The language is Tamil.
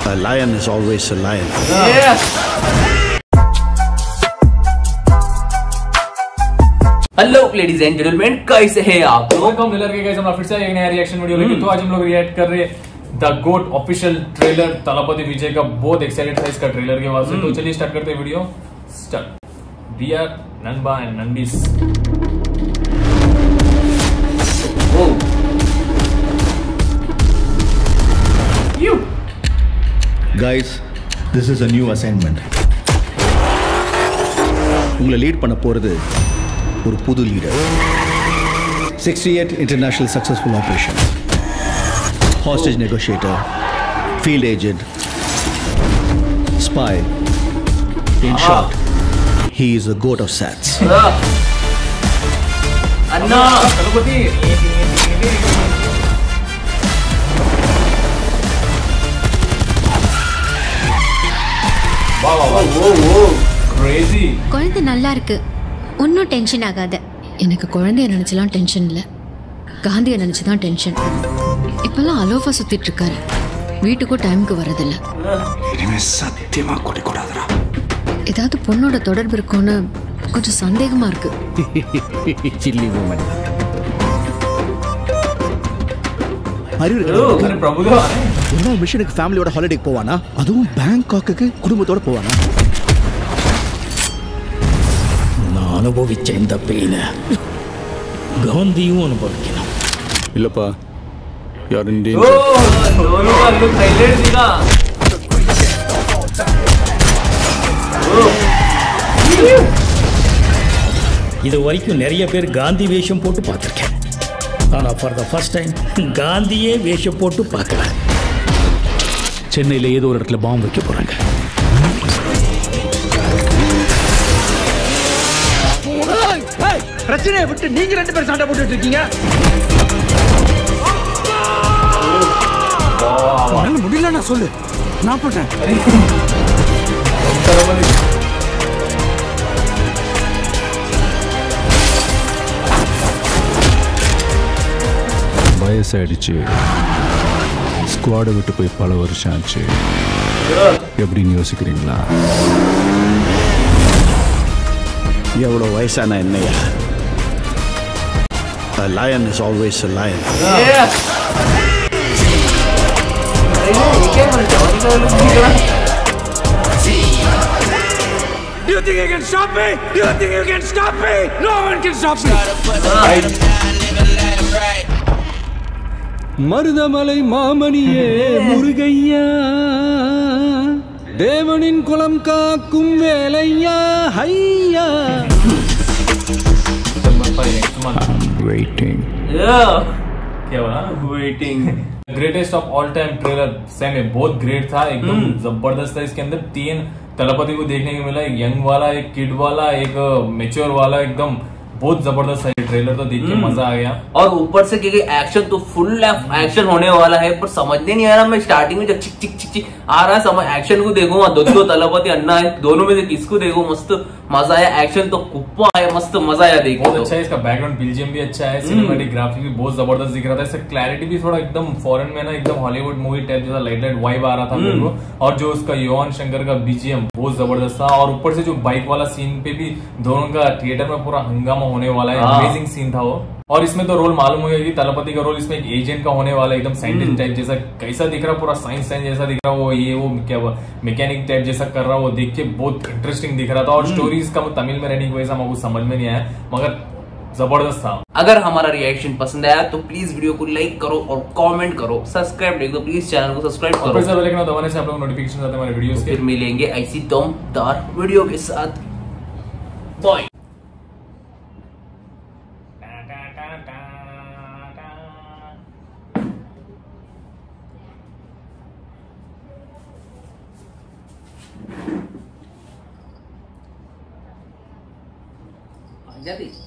A lion is always a lion. Hello ladies and gentleman, कैसे हैं आप लोग? वेलकम ट्रेलर के गाइस, हम फिर से एक नया रिएक्शन वीडियो लेके तो आज हम लोग रिएक्ट कर रहे हैं the goat official trailer Thalapathy Vijay का। बहुत एक्साइटेड था इसका ट्रेलर के बाद से। तो चलिए स्टार्ट करते हैं video. Start. We are nanba and ननबीस। Guys, this is a new assignment. உங்களை லீட் பண்ண போறது ஒரு புது leader. 68 international successful operations. Hostage negotiator, field agent, spy. In short, he is a goat of SATs. Anna Thalapathy குழந்தை நல்லா இருக்கு, ஒன்னும் டென்ஷன் ஆகாத. எனக்கு குழந்தைய நினைச்சலாம் டென்ஷன் இல்ல, காந்தியை நினைச்சுதான் டென்ஷன். இப்பெல்லாம் அலோஃபா சுத்திட்டு இருக்காரு, வீட்டுக்கும் டைமுக்கு வரதில்ல. இனிமே சத்தியமா கொடி கூடாதுடா. ஏதாவது பொண்ணோட தொடர்பு இருக்கும்னு கொஞ்சம் சந்தேகமா இருக்கு. Silly woman. என்ன மிஷனுக்கு ஃபேமிலியோட ஹாலிடேக்கு போவானா? அதுவும் பேங்காக்கு குடும்பத்தோட போவானா? நான் அனுபவிச்ச இந்த பெயினை காந்தியும் அனுபவிக்கணும். இல்லப்பா, யார் இது வரைக்கும் நிறைய பேர் காந்தி வேஷம் போட்டு பார்த்துருக்கேன். ஆனால் ஃபார் த ஃபர்ஸ்ட் டைம் காந்தியே வேஷம் போட்டு பார்க்கல. சென்னையில் ஏதோ ஒரு இடத்துல பாம்பு வைக்க போகிறாங்க. பிரச்சனையை விட்டு நீங்க ரெண்டு பேரும் சண்டை போட்டுட்டு இருக்கீங்க. முடியல, நான் சொல்லு, நான் போட்டேன். வயசாயிடுச்சு, ஸ்குவாடை விட்டு போய் பல வருஷம் ஆச்சு. எப்படின்னு யோசிக்கிறீங்களா? எவ்வளோ வயசான என்னையா? A lion is always a lion. Do you think you can stop me? Do you think you can stop me? No one can stop me. Marudhamalai மாமணியே முருகையா, தேவனின் குலம் காக்கும் வேலையா, ஹையா. Waiting. क्या हुआ? Waiting. Greatest of all time trailer same है, बहुत ग्रेट था, एकदम जबरदस्त था। इसके अंदर 3 तलपति को देखने को मिला, एक यंग वाला, एक किड वाला, एक मैच्योर वाला। एकदम बहुत जबरदस्त है ट्रेलर, तो देख के मजा आ गया। और ऊपर से क्योंकि एक्शन तो फुल एक्शन होने वाला है, पर समझने नहीं आ रहा। मैं स्टार्टिंग में जब चिक चिक चिक चिक आ रहा समझ एक्शन को देखूंगा, दो तलपति अन्ना है, दोनों में से किसको देखो, मस्त मजा आया। एक्शन तो कुप्पा है, मस्त मजा आया देखो। बहुत अच्छा है, इसका बैकग्राउंड बीजीएम भी अच्छा है, सिनेमैटिक ग्राफिक भी बहुत जबरदस्त दिख रहा था। इसका क्लैरिटी भी थोड़ा एकदम फॉरेन में ना, एकदम हॉलीवुड मूवी टाइप जैसा लाइट लाइट वाइब आ रहा था मेरे को। और जो उसका युवन शंकर का बीजीएम बहुत जबरदस्त था। और ऊपर से जो बाइक वाला सीन पे भी दोनों का थिएटर में पूरा हंगामा होने वाला है, अमेजिंग सीन था वो। और इसमें तो रोल मालूम हो गया कि तलपति का रोल इसमें एक एजेंट का होने वाला है, एकदम साइंटिस्ट टाइप जैसा। कैसा दिख रहा, पूरा साइंस जैसा दिख रहा, वो क्या मैकेनिक टाइप जैसा कर रहा, वो देख के बहुत इंटरेस्टिंग दिख रहा था। और स्टोरी इसका तमिल में रहने की वजह से मुझे समझ में नहीं आया, मगर जबरदस्त था। अगर हमारा रिएक्शन पसंद आया तो प्लीज वीडियो को लाइक करो और कमेंट करो। सब्सक्राइब नहीं तो प्लीज चैनल को सब्सक्राइब करो। बेल आइकन दबाने से आप लोग नोटिफिकेशन आते हैं हमारे वीडियोस के। फिर मिलेंगे ऐसी दमदार वीडियो के साथ। बाय। जाती